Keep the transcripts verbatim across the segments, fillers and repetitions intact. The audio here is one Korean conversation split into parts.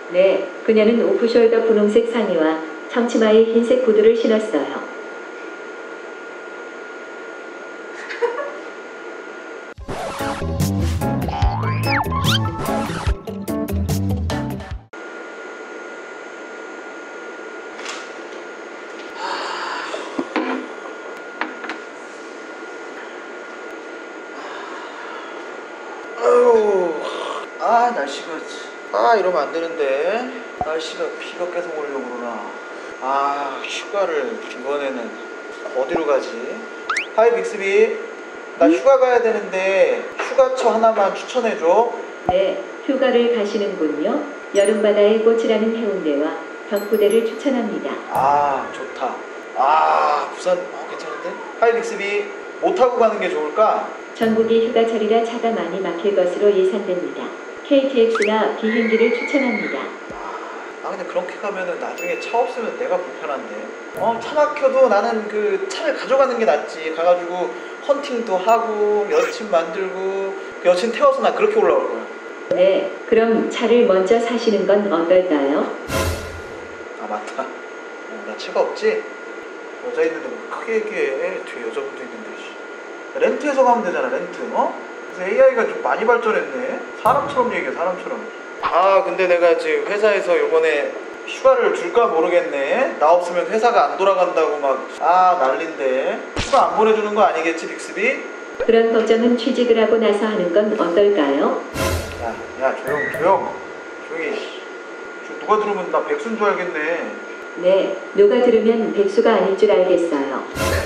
네, 그녀는 오프숄더 분홍색 상의와 청치마에 흰색 구두를 신었어요. 아유, 아 날씨가 아 이러면 안 되는데 날씨가 비가 계속 오려고 그러나. 아 휴가를 이번에는 어디로 가지? 하이 빅스비, 나 휴가 가야 되는데 휴가처 하나만 추천해줘. 네, 휴가를 가시는군요. 여름바다의 꽃이라는 해운대와 벽부대를 추천합니다. 아 좋다. 아 부산 어, 괜찮은데? 하이 빅스비, 뭐 타고 가는 게 좋을까? 전국이 휴가철이라 차가 많이 막힐 것으로 예상됩니다. 케이티엑스나 비행기를 추천합니다. 아 근데 그렇게 가면은 나중에 차 없으면 내가 불편한데. 어 차 막혀도 나는 그 차를 가져가는 게 낫지. 가가지고 헌팅도 하고 여친 만들고 그 여친 태워서 나 그렇게 올라올 거야. 네, 그럼 차를 먼저 사시는 건 어떨까요? 아 맞다. 어, 나 차가 없지? 여자 있는데 뭐 크게 얘기해. 뒤에 여자분도 있는데. 렌트해서 가면 되잖아, 렌트. 어? 그래서 에이아이가 좀 많이 발전했네. 사람처럼 얘기해, 사람처럼. 아 근데 내가 지금 회사에서 요번에 휴가를 줄까 모르겠네. 나 없으면 회사가 안 돌아간다고 막 아 난린데. 휴가 안 보내주는 거 아니겠지 빅스비? 그런 걱정은 취직을 하고 나서 하는 건 어떨까요? 야, 야 조용 조용 조용히. 누가 들으면 나 백수인 줄 알겠네. 네, 누가 들으면 백수가 아닐 줄 알겠어요.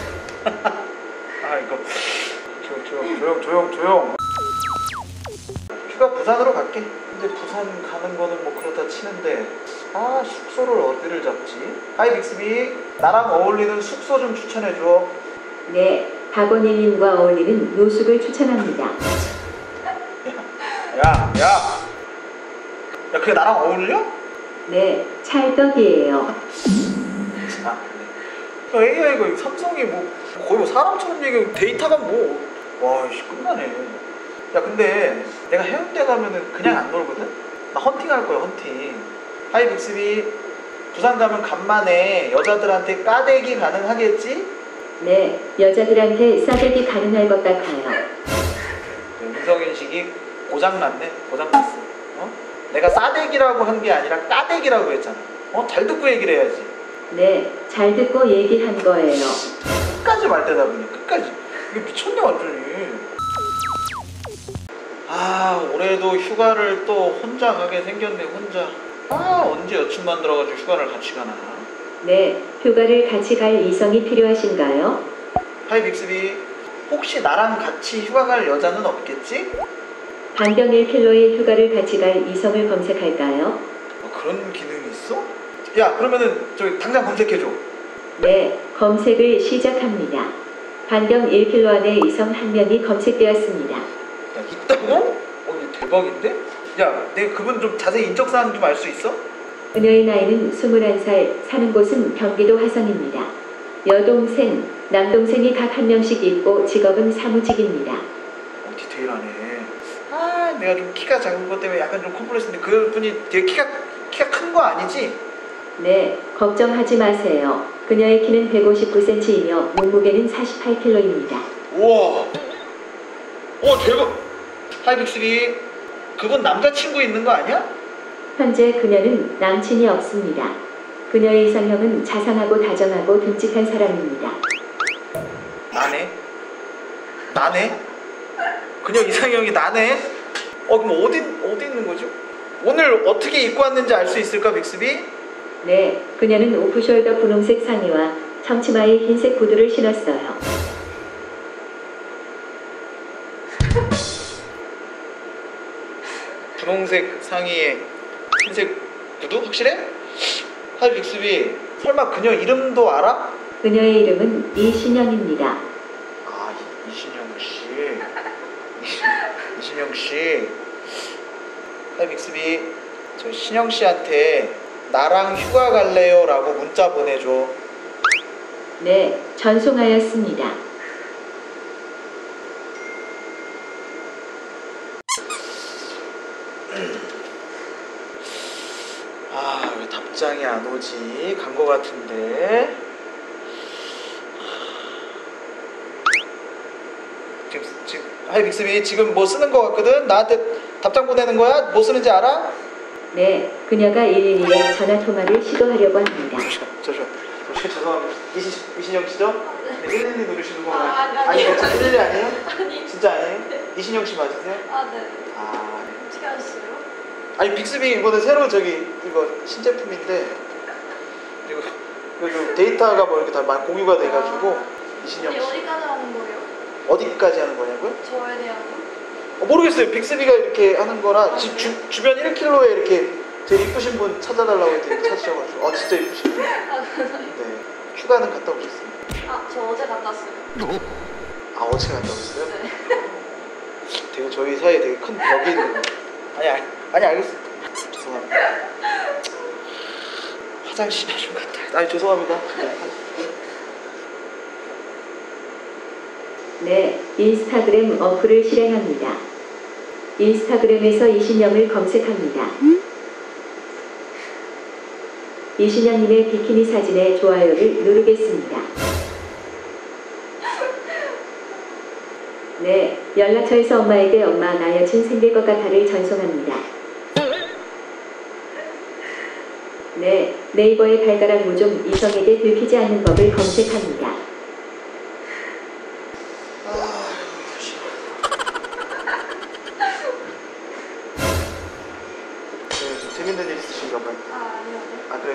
아 이거 조용 조용 조용 조용 조용. 휴가 부산으로 갈게. 근데 부산 가는 거는 뭐 그렇다 치는데 아 숙소를 어디를 잡지? 하이 빅스비, 나랑 어울리는 숙소 좀 추천해줘. 네, 박원일님과 어울리는 노숙을 추천합니다. 야, 야, 야, 그게 나랑 어울려? 네, 찰떡이에요. 아, 그래. 에이아이가 이거 삼성이 뭐 거의 뭐 사람처럼 얘기하고 데이터가 뭐, 와, 이씨 끝나네. 야, 근데 내가 해운대 가면은 그냥 안 놀거든? 나 헌팅 할 거야, 헌팅. 하이 빅스비, 부산 가면 간만에 여자들한테 까대기 가능하겠지? 네, 여자들한테 싸대기 가능할 것 같아요. 음성인식이 고장났네, 고장났어. 어? 내가 싸대기라고 한 게 아니라 까대기라고 했잖아. 어? 잘 듣고 얘기를 해야지. 네, 잘 듣고 얘기한 거예요. 끝까지 말대답이네, 끝까지. 이게 미쳤네, 완전히. 아, 올해도 휴가를 또 혼자 가게 생겼네, 혼자. 아, 언제 여친 만들어가지고 휴가를 같이 가나. 네, 휴가를 같이 갈 이성이 필요하신가요? 하이 빅스비, 혹시 나랑 같이 휴가 갈 여자는 없겠지? 반경 일 킬로미터의 휴가를 같이 갈 이성을 검색할까요? 어, 그런 기능이 있어? 야, 그러면은 저기 당장 검색해줘. 네, 검색을 시작합니다. 반경 일 킬로미터 안에 이성 한 명이 검색되었습니다. 야, 있다고? 어, 이거 대박인데? 야, 내가 그분 좀 자세히 인적사항 좀 알 수 있어? 그녀의 나이는 스물한 살, 사는 곳은 경기도 화성입니다. 여동생, 남동생이 각 한 명씩 있고 직업은 사무직입니다. 어, 디테일하네. 아, 내가 좀 키가 작은 것 때문에 약간 좀 컴플렉스인데 그분이 되게 키가 키가 큰 거 아니지? 네, 걱정하지 마세요. 그녀의 키는 백오십구 센티미터이며 몸무게는 사십팔 킬로그램입니다. 우와, 오 대박. 하이 빅스비, 그분 남자친구 있는 거 아니야? 현재 그녀는 남친이 없습니다. 그녀의 이상형은 자상하고 다정하고 듬직한 사람입니다. 나네? 나네? 그녀 이상형이 나네? 어 그럼 어디 어디 있는 거죠? 오늘 어떻게 입고 왔는지 알 수 있을까 빅스비? 네, 그녀는 오프숄더 분홍색 상의와 청치마에 흰색 구두를 신었어요. 분홍색 상의에 흰색 구두? 확실해? 하이 빅스비, 설마 그녀 이름도 알아? 그녀의 이름은 이신영입니다. 아 이, 이신영 씨. 이신영 씨. 하이 빅스비, 저 신영 씨한테 나랑 휴가 갈래요? 라고 문자 보내줘. 네, 전송하였습니다. 아, 왜 답장이 안 오지? 간 거 같은데. 지금 지금 하이 빅스비 지금 뭐 쓰는 거 같거든. 나한테 답장 보내는 거야? 뭐 쓰는지 알아? 네, 그녀가 일일이에 전화 통화를 시도하려고 합니다. 잠시만, 잠시만. 죄송합니다. 이신 이신영 씨죠? 네, 일일이 누르시는 거. 아, 아니, 아니, 아니요. 아니, 일일이 아니에요? 아니. 진짜 아니에요? 이신영 씨 맞으세요? 아, 네. 아, 네. 어떻게 하셨어요? 아니 빅스비 이번에 새로 저기 이거 신제품인데 그리고 그리고 데이터가 뭐 이렇게 다 많이 공유가 돼가지고 이신영 아니, 씨 어디까지 하는 거예요? 어디까지 하는 거냐고요? 저에 대한 거? 어, 모르겠어요. 빅스비가 이렇게 하는 거라 지, 주, 주변 일 킬로미터에 이렇게 되게 이쁘신 분 찾아달라고 했더니 찾으셔가지고 어 진짜 이쁘신 분. 아, 감사합니다. 네. 휴가는 갔다 오셨어요? 아, 저 어제 갔다 왔어요. 아 어제 갔다 오셨어요? 네. 되게 저희 사이에 되게 큰 벽이 있는 거. 아니 아니 아니 알겠습니다. 죄송합니다. 화장실에 좀 갔다. 아니 죄송합니다. 네. 네, 인스타그램 어플을 실행합니다. 인스타그램에서 이신영을 검색합니다. 이신영님의 비키니 사진에 좋아요를 누르겠습니다. 네, 연락처에서 엄마에게 엄마 나 여친 생길 것 같아를 전송합니다. 네, 네이버의 발가락 모종 이성에게 들키지 않는 법을 검색합니다. 재밌는 일 있으신가 봐요. 아, 아니요. 아 그래요?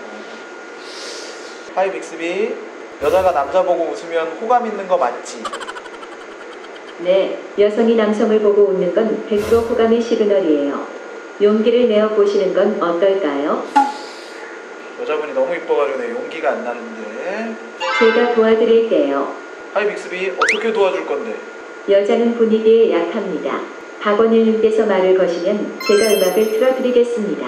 하이 빅스비 여자가 남자 보고 웃으면 호감 있는 거 맞지? 네, 여성이 남성을 보고 웃는 건 백 퍼센트 호감의 시그널이에요. 용기를 내어 보시는 건 어떨까요? 여자분이 너무 이뻐가지고 내 용기가 안 나는데. 제가 도와드릴게요. 하이 빅스비 어떻게 도와줄 건데? 여자는 분위기에 약합니다. 박원일님께서 말을 거시면 제가 음악을 틀어드리겠습니다.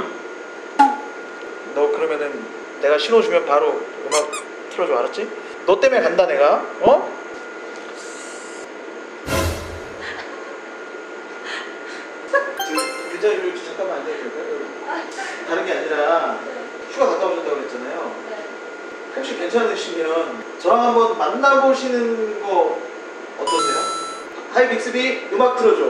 너 그러면은 내가 신호 주면 바로 음악 틀어줘 알았지? 너 때문에 간다 내가 어? 지금 괜찮으면 잠깐만 안 돼요? 다른 게 아니라 휴가 갔다 오셨다고 그랬잖아요. 네. 혹시 괜찮으시면 저랑 한번 만나보시는 거 어떠세요? 하이 빅스비 음악 틀어줘.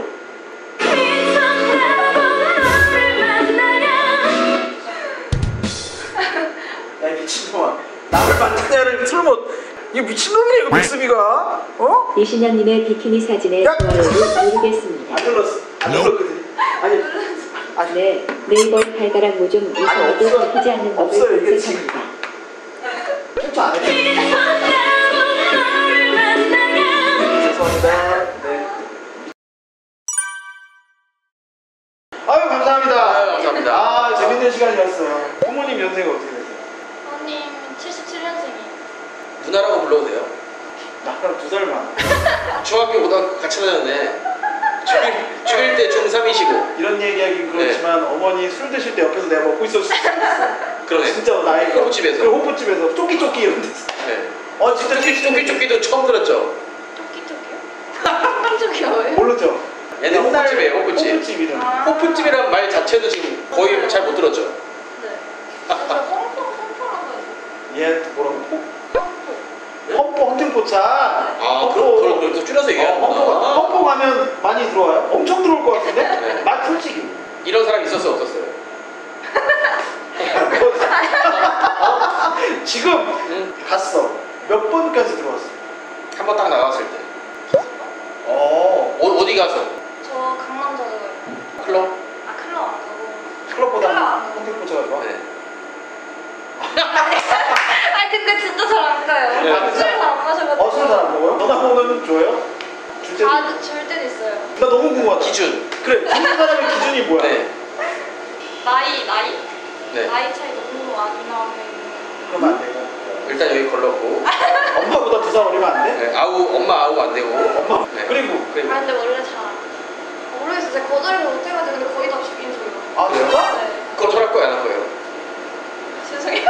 야 이 미친놈아 나를 만나냐를 틀면 이 미친놈이네 이거 빅스비가 어? 이신영님의 비키니 사진에 야! 좋아요를 누르겠습니다. 안 눌렀어 안 눌렀거든 아니 아니 네, 네이버의 발가락 모종 이성에게 없어요. 들키지 않는 법을 없어요, 이게 지금. 검색합니다. 캡처 안 했죠? 죄송합니다 네 아유 감사합니다 아유, 감사합니다. 아 재밌는 시간이었어요. 부모님 연세가 어떻게 되세요? 부모님 칠십칠 년생이에요. 누나라고 불러도 돼요? 나랑 두 살 많아. 중학교 고등학교 같이 다녔네. 중일, 중일 때 중삼이시고. 이런 얘기하긴 그렇지만 어머니 술 드실 때 옆에서 내가 먹고 있었을 수도 있어. 그러네. 진짜 나이 호프집에서. 그 호프집에서 쪼끼쪼끼 이런 데서. 네. 어 진짜 쪼끼, 쪼끼, 쪼끼도 처음 들었죠? 토끼토끼요? 토끼토끼요 뭐예요? 모르죠? 얘네 옛날 호프집이에요, 호프집. 호프집 이름. 아. 호프집이란 말 자체도 지금 거의 잘 못 들었죠? 네. 저 펑펑 펑펑하고 해서. 얘 뭐라고? 펑펑. 험포 헌팅포차. 아, 그럼, 그럼, 그럼 또 줄여서 어, 얘기하는구나. 험포 험포 가면 많이 들어와요? 엄청 들어올 것 같은데? 네. 맛 솔직히. 이런 사람 있었어요, 없었어요? 지금 응. 갔어. 몇 번까지 들어왔어? 한 번 딱 나갔을 때. 어. 어, 어디 가서? 저 강남 자주 가요. 클럽? 아, 클럽 안 가고. 클럽보다 클럽. 헌팅포차가 좋아? 네. 아, 근데 진짜 잘 안 가요. 네. 술을 잘 안 마셔가지고. 어, 술 잘 안 먹어요? 전화번호는 줘요? 줄 때도 아, 줄 때도 있어요. 나 너무 궁금하다. 기준. 그래, 듣는 사람의 기준이 뭐야? 네. 나이, 나이? 네. 나이 차이 너무 안 나오면. 그러면 안 되고. 일단 여기 걸렀고. 엄마보다 두 살 어리면 안 돼? 네. 아우, 엄마 아우 안 되고. 엄마. 네. 그리고. 그리고. 아, 근데 원래 잘 안. 모르겠어요. 제가 거절을 못해가지고 근데 거의 다 죽인 소리가. 아, 진짜? 네. 거절할 거야, 안 할 거예요? 죄송해요.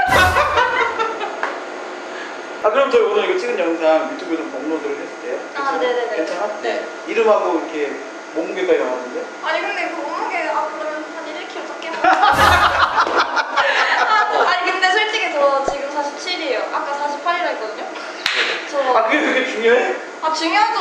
아, 그럼 저희 오늘 이거 찍은 영상 유튜브에 좀 업로드를 해도 돼요? 아, 괜찮아? 네네네. 괜찮아? 네. 이름하고 이렇게 몸무게까지 나왔는데? 아니, 근데 그 몸무게, 아, 그러면 한 일 킬로그램 적게 먹어. 중요해? 아 중요하죠.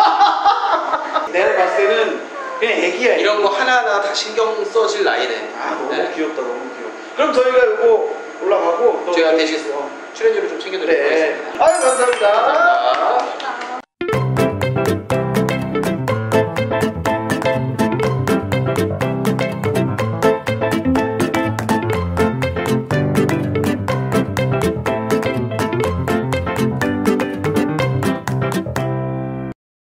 내가 봤을 때는 그냥 애기야. 애기. 이런 거 하나하나 다 신경 써질 나이네. 아 너무 네. 귀엽다 너무 귀여워. 그럼 저희가 이거 올라가고 또 제가 저기- 대신 어. 출연료를 좀 챙겨드리도록 네. 하겠습니다. 아유 감사합니다.